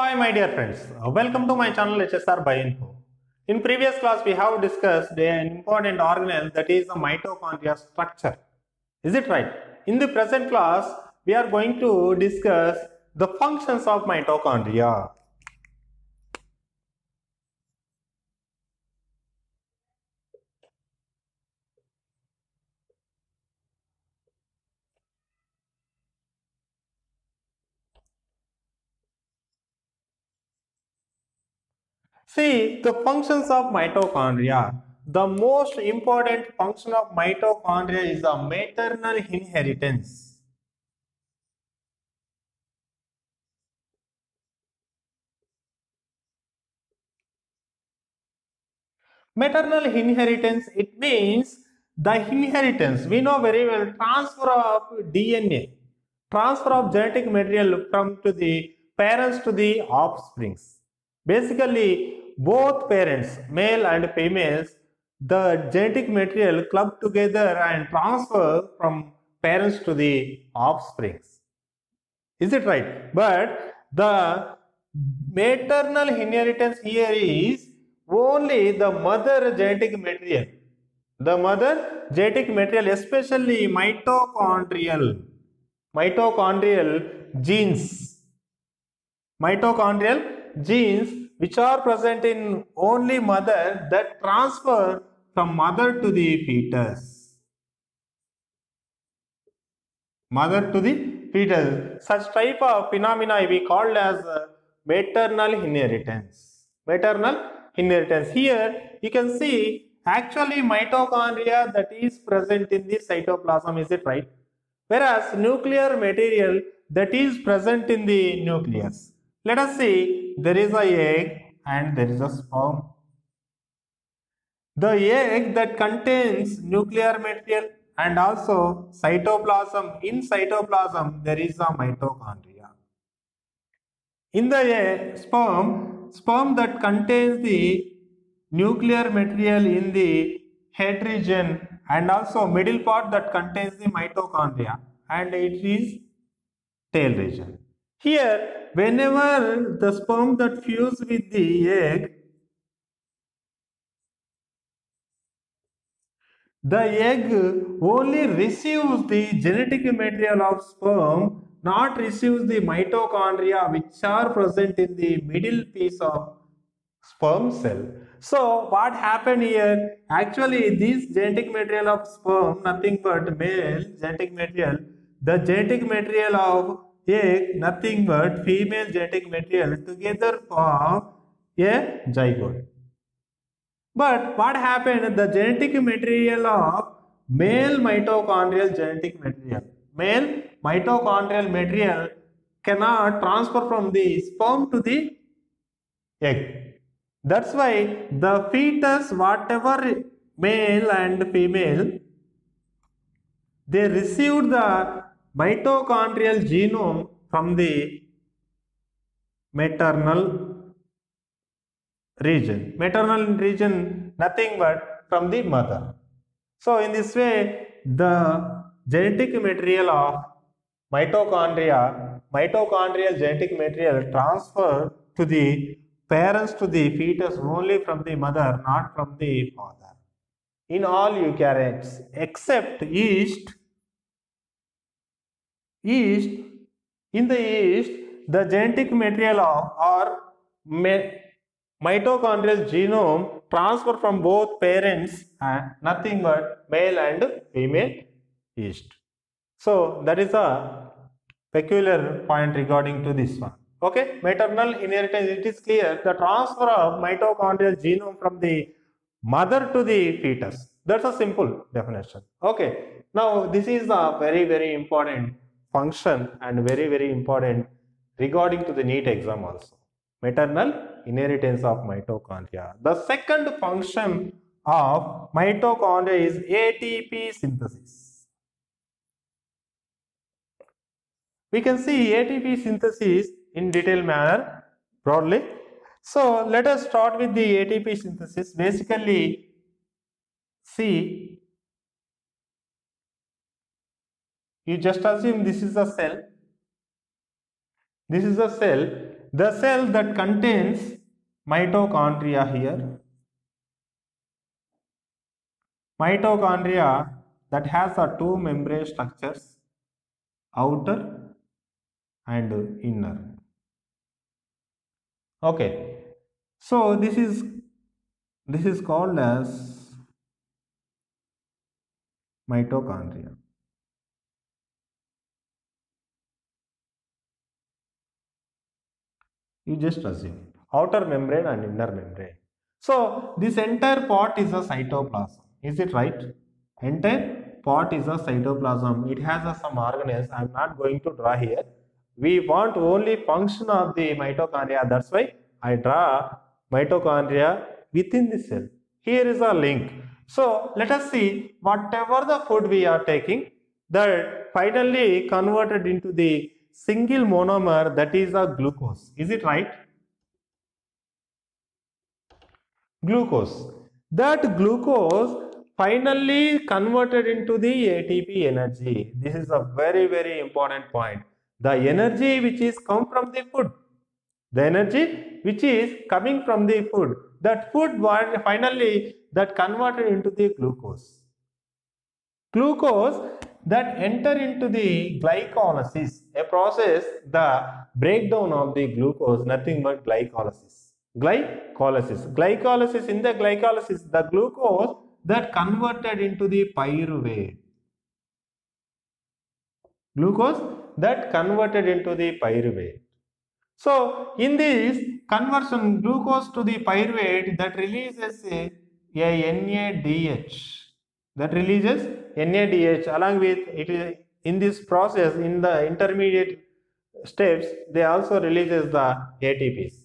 Hi my dear friends, welcome to my channel HSR Bioinfo. In previous class we have discussed an important organelle that is the mitochondria structure. Is it right? In the present class we are going to discuss the functions of mitochondria. See, the functions of mitochondria. The most important function of mitochondria is the maternal inheritance. Maternal inheritance, it means the inheritance. We know very well transfer of DNA, transfer of genetic material from to the parents to the offsprings. Basically, both parents, male and females, the genetic material club together and transfer from parents to the offsprings. Is it right? But the maternal inheritance here is only the mother genetic material. The mother genetic material, especially mitochondrial genes. Mitochondrial genes which are present in only mother that transfer from mother to the fetus. Mother to the fetus. Such type of phenomena we called as maternal inheritance. Maternal inheritance. Here you can see actually mitochondria that is present in the cytoplasm, is it right? Whereas nuclear material that is present in the nucleus. Let us see, there is a egg and there is a sperm. The egg that contains nuclear material and also cytoplasm. In cytoplasm, there is a mitochondria. In the sperm that contains the nuclear material in the head region and also middle part that contains the mitochondria and it is tail region. Here, whenever the sperm that fuse with the egg, the egg only receives the genetic material of sperm, not receives the mitochondria which are present in the middle piece of sperm cell. So what happened here? Actually, this genetic material of sperm, nothing but male genetic material, the genetic material of egg, nothing but female genetic material together form a zygote. But what happened? The genetic material of male mitochondrial material cannot transfer from the sperm to the egg. That's why the fetus, whatever male and female, they received the mitochondrial genome from the maternal region. Maternal region, nothing but from the mother. So in this way, the genetic material of mitochondrial genetic material transfer to the parents to the fetus only from the mother, not from the father. In all eukaryotes except yeast, in the yeast, the genetic material of or mitochondrial genome transfer from both parents and nothing but male and female yeast. So that is a peculiar point regarding to this one. Okay, maternal inheritance, it is clear the transfer of mitochondrial genome from the mother to the fetus. That's a simple definition. Okay, now this is a very important function and very important regarding to the NEET exam also. Maternal inheritance of mitochondria. The second function of mitochondria is ATP synthesis. We can see ATP synthesis in detailed manner broadly. So let us start with the ATP synthesis. Basically, see, you just assume this is a cell. This is a cell. The cell that contains mitochondria here, mitochondria that has a two membrane structures, outer and inner. Okay, so this is called as mitochondria. You just assume outer membrane and inner membrane. So this entire part is a cytoplasm. Is it right? Entire part is a cytoplasm. It has some organelles. I am not going to draw here. We want only function of the mitochondria. That's why I draw mitochondria within the cell. Here is a link. So let us see, whatever the food we are taking, that finally converted into the single monomer, that is a glucose. Is it right? Glucose. That glucose finally converted into the ATP energy. This is a very, very important point. The energy which is come from the food, the energy which is coming from the food, that food finally that converted into the glucose. Glucose that enter into the glycolysis, a process, the breakdown of the glucose, nothing but glycolysis. Glycolysis, in the glycolysis, the glucose that converted into the pyruvate. Glucose that converted into the pyruvate. So in this conversion, glucose to the pyruvate, that releases a NADH. That releases NADH. Along with it, in this process, in the intermediate steps, they also releases the ATPs.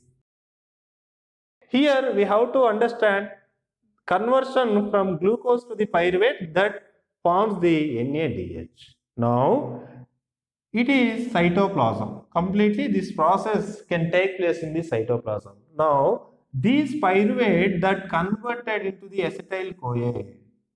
Here we have to understand conversion from glucose to the pyruvate that forms the NADH. Now it is cytoplasm. Completely this process can take place in the cytoplasm. Now these pyruvate that converted into the acetyl-CoA.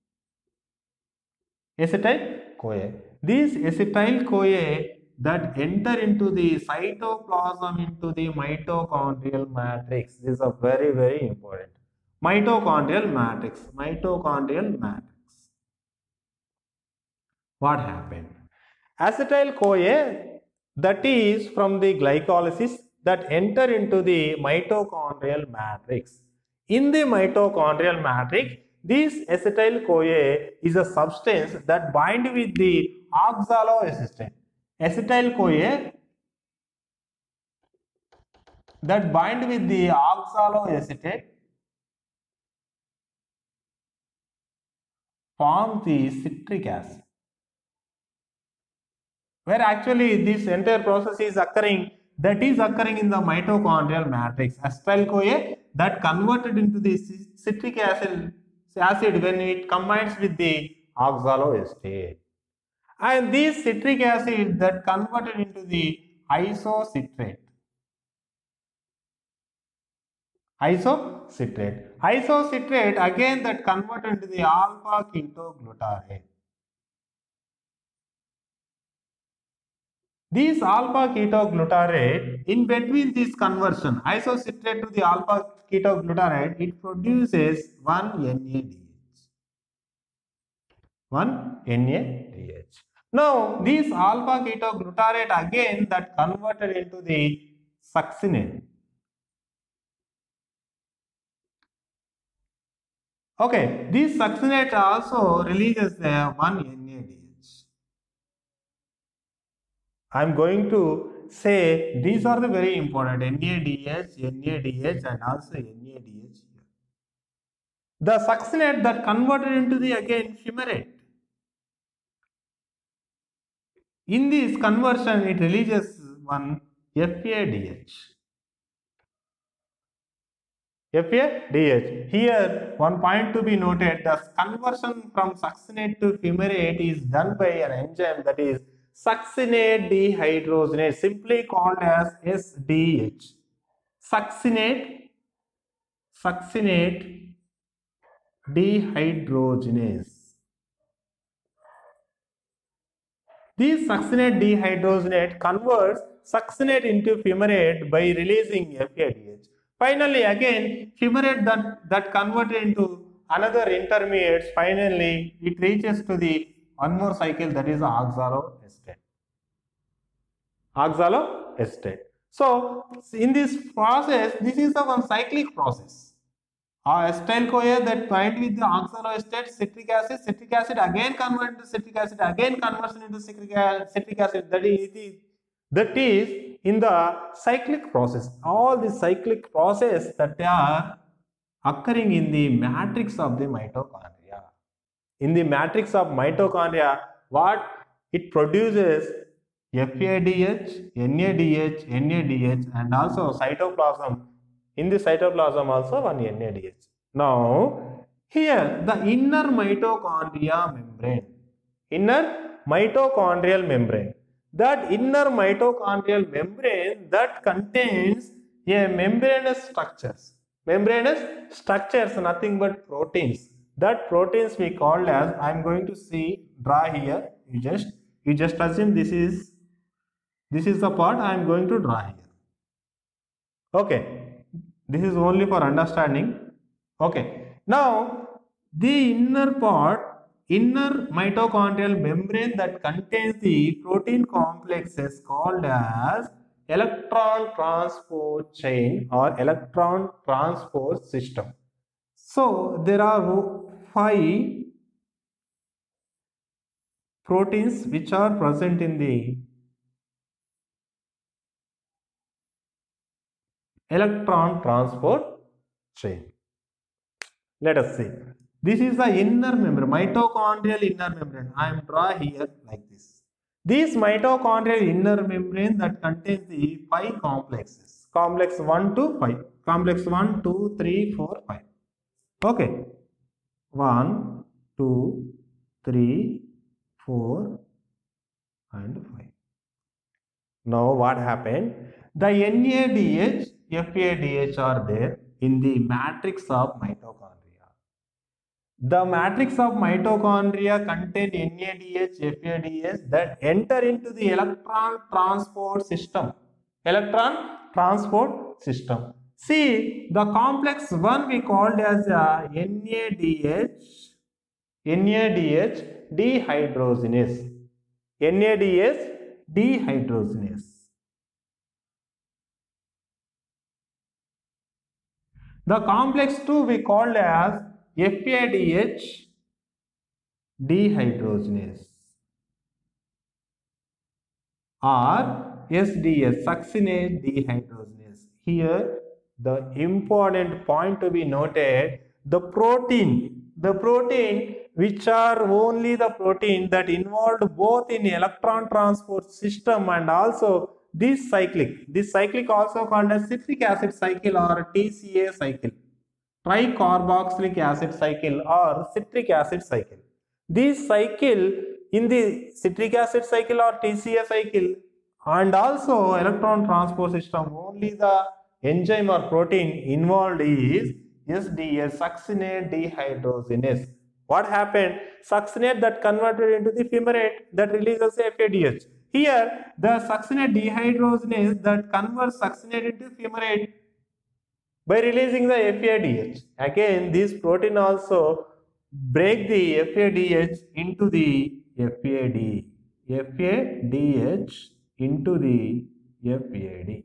Acetyl-CoA. These acetyl-CoA that enter into the cytoplasm, into the mitochondrial matrix. This is a very, very important. Mitochondrial matrix. Mitochondrial matrix. What happened? Acetyl-CoA, that is from the glycolysis, that enter into the mitochondrial matrix. In the mitochondrial matrix, this acetyl-CoA is a substance that bind with the oxaloacetate. Acetyl-CoA that bind with the oxaloacetate form the citric acid. Where actually this entire process is occurring, that is occurring in the mitochondrial matrix. Acetyl-CoA that converted into the citric acid when it combines with the oxaloacetate. And this citric acid that converted into the isocitrate. Isocitrate again that converted into the alpha ketoglutarate. This alpha ketoglutarate, in between this conversion, isocitrate to the alpha ketoglutarate, it produces one NADH. Now, this alpha ketoglutarate again that converted into the succinate. Okay, this succinate also releases one NADH. I am going to say these are the very important NADH and also NADH here. The succinate that converted into the again fumarate. In this conversion, it releases one FADH. FADH. Here, one point to be noted, the conversion from succinate to fumarate is done by an enzyme, that is succinate dehydrogenase, simply called as SDH. Succinate dehydrogenase. This succinate dehydrogenase converts succinate into fumarate by releasing FADH. Finally, again, fumarate that converted into another intermediates, finally, it reaches to the one more cycle, that is oxaloacetate. Oxaloacetate. So, in this process, this is a one cyclic process. Acetyl-CoA that bind with the oxaloacetate, citric acid again converts into citric acid, again converts into citric acid. That is in the cyclic process. All the cyclic process that are occurring in the matrix of the mitochondria. In the matrix of mitochondria, what it produces? FADH, NADH, NADH, and also cytoplasm. In the cytoplasm also one NADH. Now, here the inner mitochondrial membrane. That inner mitochondrial membrane that contains a membranous structures. Membranous structures, nothing but proteins. That proteins we called as, I am going to draw here. You just assume this is the part I am going to draw here. Okay. This is only for understanding. Okay. Now, the inner mitochondrial membrane that contains the protein complexes called as electron transport chain or electron transport system. So, there are 5 proteins which are present in the electron transport chain. Let us see. This is the inner membrane, mitochondrial inner membrane. I am draw here like this. This mitochondrial inner membrane that contains the 5 complexes. Complex 1 to 5. Complex 1, 2, 3, 4, 5. Okay. 1, 2, 3, 4 and 5. Now what happened? The NADH, FADH are there in the matrix of mitochondria. The matrix of mitochondria contain NADH, FADH that enter into the electron transport system. Electron transport system. See, the complex 1 we called as NADH dehydrogenase. NADH dehydrogenase. The complex 2 we called as FADH dehydrogenase or SDS, succinate dehydrogenase. Here the important point to be noted, the protein which are only the protein that involved both in electron transport system and also this cyclic also called as citric acid cycle or TCA cycle, tricarboxylic acid cycle or citric acid cycle. This cycle in the citric acid cycle or TCA cycle and also electron transport system, only the enzyme or protein involved is SDS, succinate dehydrogenase. What happened? Succinate that converted into the fumarate that releases FADH. Here, the succinate dehydrogenase that converts succinate into fumarate by releasing the FADH. Again, this protein also break the FADH into the FAD. FADH into the FAD.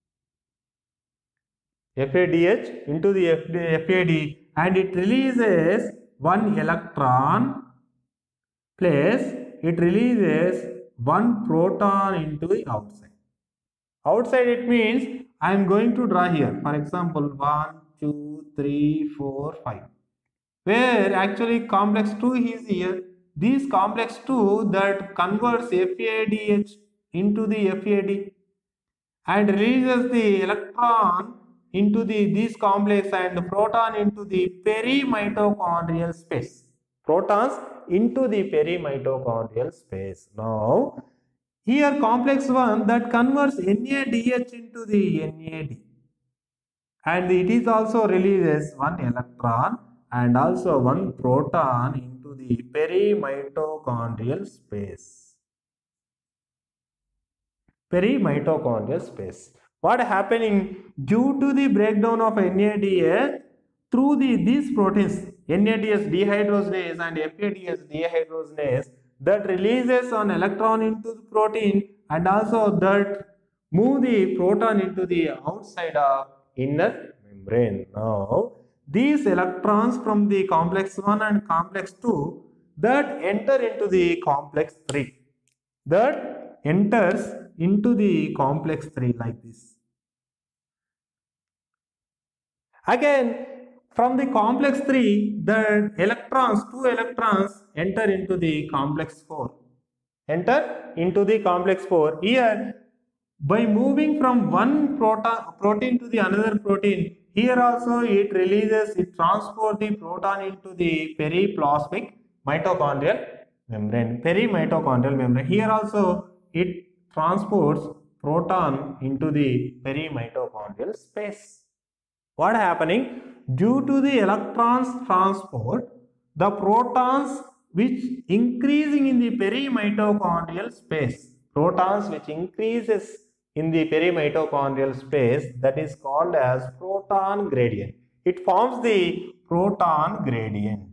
FADH into the FAD and it releases one electron plus it releases one proton into the outside. Outside it means I am going to draw here. For example, 1, 2, 3, 4, 5. Where actually complex 2 is here. This complex 2 that converts FADH into the FAD and releases the electron into this complex and the proton into the perimitochondrial space. Protons into the perimitochondrial space. Now, here complex 1 that converts NADH into the NAD and it is also releases one electron and also one proton into the perimitochondrial space. perimitochondrial space. What happening due to the breakdown of NADH through these proteins, NADH dehydrogenase and FADH dehydrogenase, that releases an electron into the protein and also that move the proton into the outside of inner membrane. Now, these electrons from the complex 1 and complex 2 that enter into the complex 3, that enters into the complex 3 like this. Again, from the complex 3, the electrons, 2 electrons enter into the complex 4. Enter into the complex 4. Here, by moving from one protein to the another protein, here also it releases, it transports the proton into the periplasmic mitochondrial membrane. Perimitochondrial membrane. Here also it transports proton into the perimitochondrial space. What happening? Due to the electrons transport, the protons which increasing in the perimitochondrial space, protons which increases in the perimitochondrial space, that is called as proton gradient. It forms the proton gradient.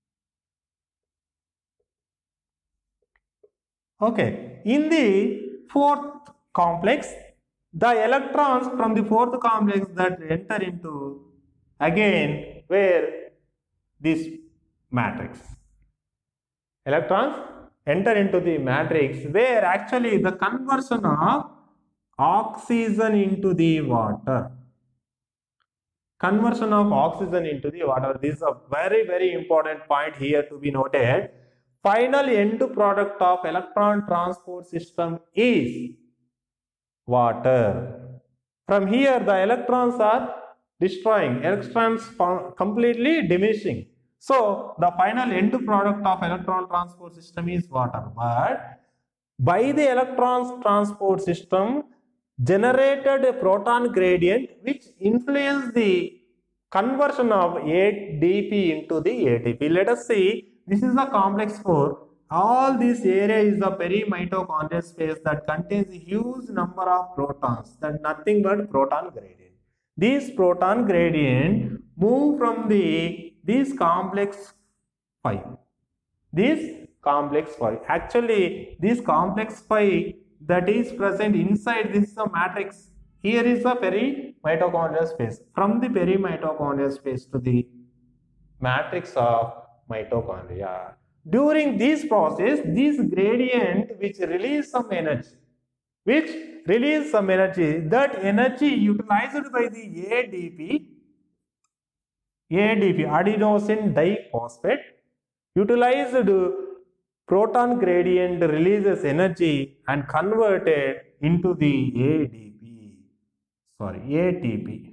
Okay, in the fourth complex, the electrons from the fourth complex that enter into again where this matrix. Electrons enter into the matrix where actually the conversion of oxygen into the water. Conversion of oxygen into the water. This is a very important point here to be noted. Final end product of electron transport system is water. From here the electrons are destroying, electrons completely diminishing. So the final end product of electron transport system is water. But by the electron transport system generated a proton gradient which influences the conversion of ADP into the ATP. Let us see, this is the complex 4. All this area is the perimitochondrial space that contains a huge number of protons, that nothing but proton gradient. These proton gradient move from this complex 5. This complex 5. Actually, this complex 5 that is present inside this is a matrix. Here is the perimitochondrial space. From the perimitochondrial space to the matrix of mitochondria. During this process, this gradient which release some energy, that energy utilized by the ADP, adenosine diphosphate, utilized proton gradient releases energy and converted into the ATP.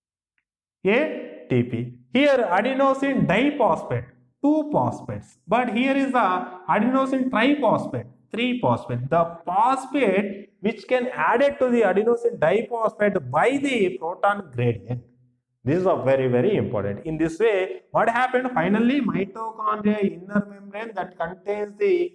Here adenosine diphosphate, 2 phosphates, but here is the adenosine triphosphate, 3 phosphate. The phosphate which can added to the adenosine diphosphate by the proton gradient. This is a very important. In this way, what happened? Finally, mitochondria inner membrane that contains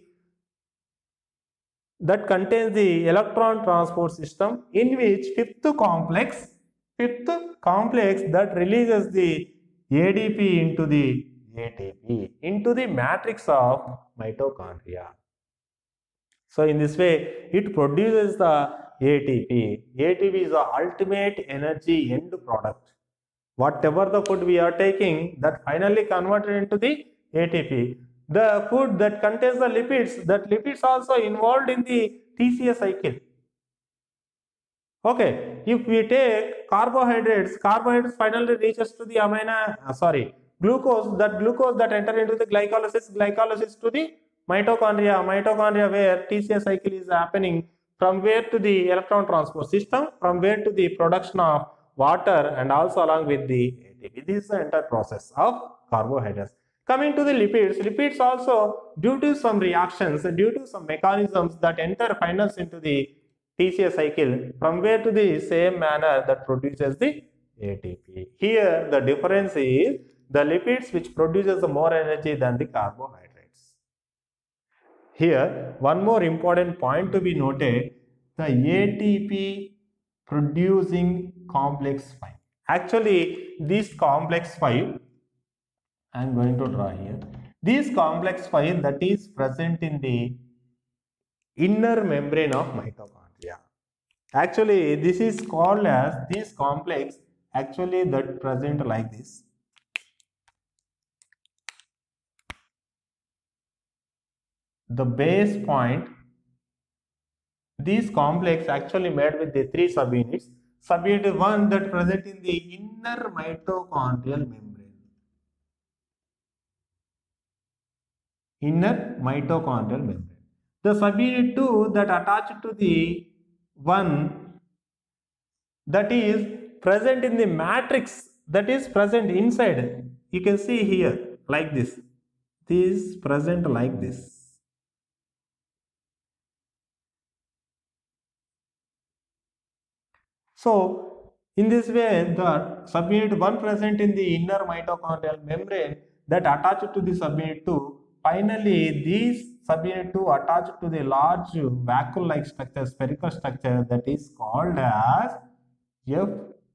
the electron transport system, in which fifth complex that releases the ADP into the ATP into the matrix of mitochondria. So in this way, it produces the ATP. ATP is the ultimate energy end product. Whatever the food we are taking, that finally converted into the ATP. The food that contains the lipids, that lipids also involved in the TCA cycle. Okay, if we take carbohydrates finally reaches to the glucose that enter into the glycolysis to the mitochondria where TCA cycle is happening, from where to the electron transport system, from where to the production of water and also along with the ATP. This is the entire process of carbohydrates. Coming to the lipids also due to some reactions, due to some mechanisms that enter finals into the TCA cycle, from where to the same manner that produces the ATP. Here the difference is the lipids which produces more energy than the carbohydrates. Here one more important point to be noted, the ATP producing complex 5. Actually, this complex 5, I am going to draw here. This complex 5 that is present in the inner membrane of mitochondria. Actually, this is called as this complex, actually that present like this. The base point, this complex actually made with the 3 subunits. Subunit 1 that present in the inner mitochondrial membrane. Inner mitochondrial membrane. The subunit 2 that attached to the one that is present in the matrix, that is present inside. You can see here like this. This is present like this. So, in this way, the subunit 1 present in the inner mitochondrial membrane that attached to the subunit 2, finally this subunit 2 attached to the large vacuole-like structure, spherical structure that is called as F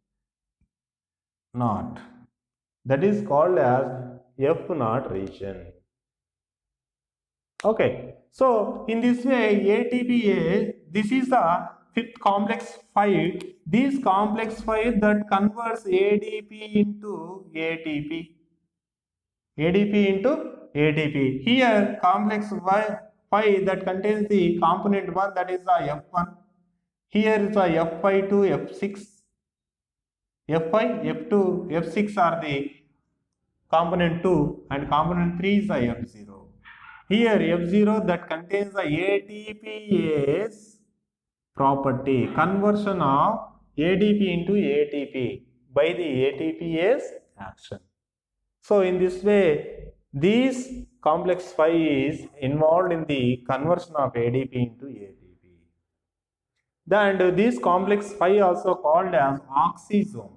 naught. That is called as F naught region. Okay, so in this way, ATPase, this is the fifth complex 5. This complex 5 that converts ADP into ATP. ADP into ATP. Here, complex 5 that contains the component 1, that is the F1. Here is the F5 to F6. F5, F2, F6 are the component 2 and component 3 is the F0. Here F0 that contains the ATPase property, conversion of ADP into ATP by the ATPase action. So in this way, this complex 5 is involved in the conversion of ADP into ATP. Then this complex 5 also called as oxysome.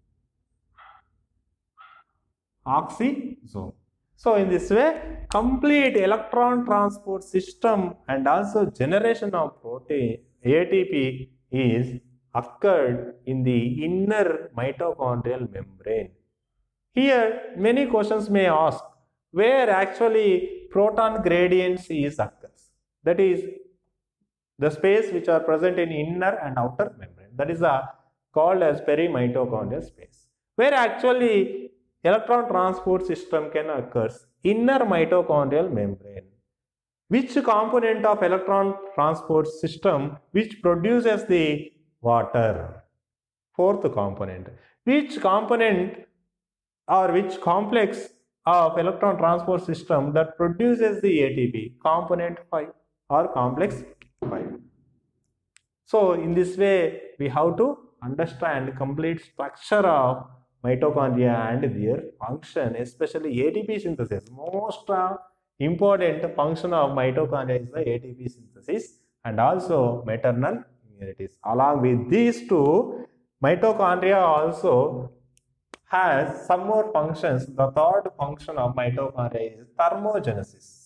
Oxysome. So in this way, complete electron transport system and also generation of protein ATP is occurred in the inner mitochondrial membrane. Here many questions may ask where actually proton gradients is occurs. That is the space which are present in inner and outer membrane. That is called as perimitochondrial space. Where actually electron transport system can occur inner mitochondrial membrane. Which component of electron transport system which produces the water? Fourth component. Which component or which complex of electron transport system that produces the ATP? Component 5 or complex 5. So in this way we have to understand complete structure of mitochondria and their function, especially ATP synthesis. Most important function of mitochondria is the ATP synthesis and also maternal immunity. Along with these two, mitochondria also has some more functions. The third function of mitochondria is thermogenesis.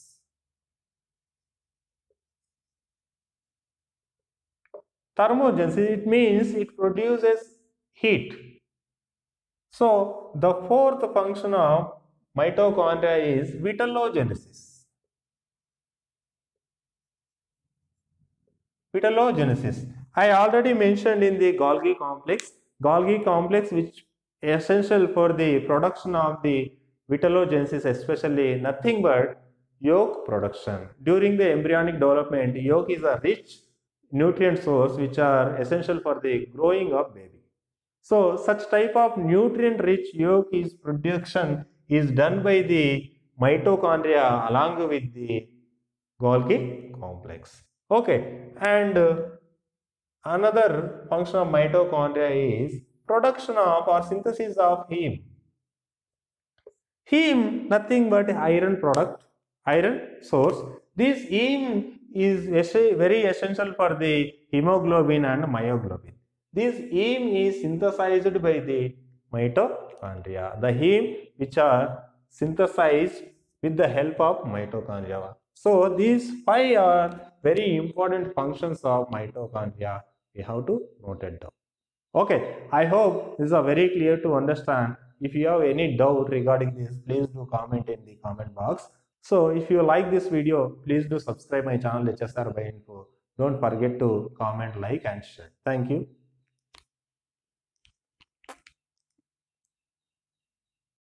Thermogenesis, it means it produces heat. So, the fourth function of mitochondria is vitellogenesis. Vitellogenesis. I already mentioned in the Golgi complex. Golgi complex which is essential for the production of the vitellogenesis, especially nothing but yolk production. During the embryonic development, yolk is a rich nutrient source which are essential for the growing of baby. So such type of nutrient rich yolk is production is done by the mitochondria along with the Golgi complex. Okay, and another function of mitochondria is production of or synthesis of heme. Heme nothing but iron product, iron source. This heme is very essential for the hemoglobin and myoglobin. This heme is synthesized by the mitochondria. The heme which are synthesized with the help of mitochondria. So these 5 are very important functions of mitochondria. We have to note it down. Okay, I hope this is a very clear to understand. If you have any doubt regarding this, please do comment in the comment box. So if you like this video, please do subscribe my channel HSR Bioinfo. Don't forget to comment, like and share. Thank you.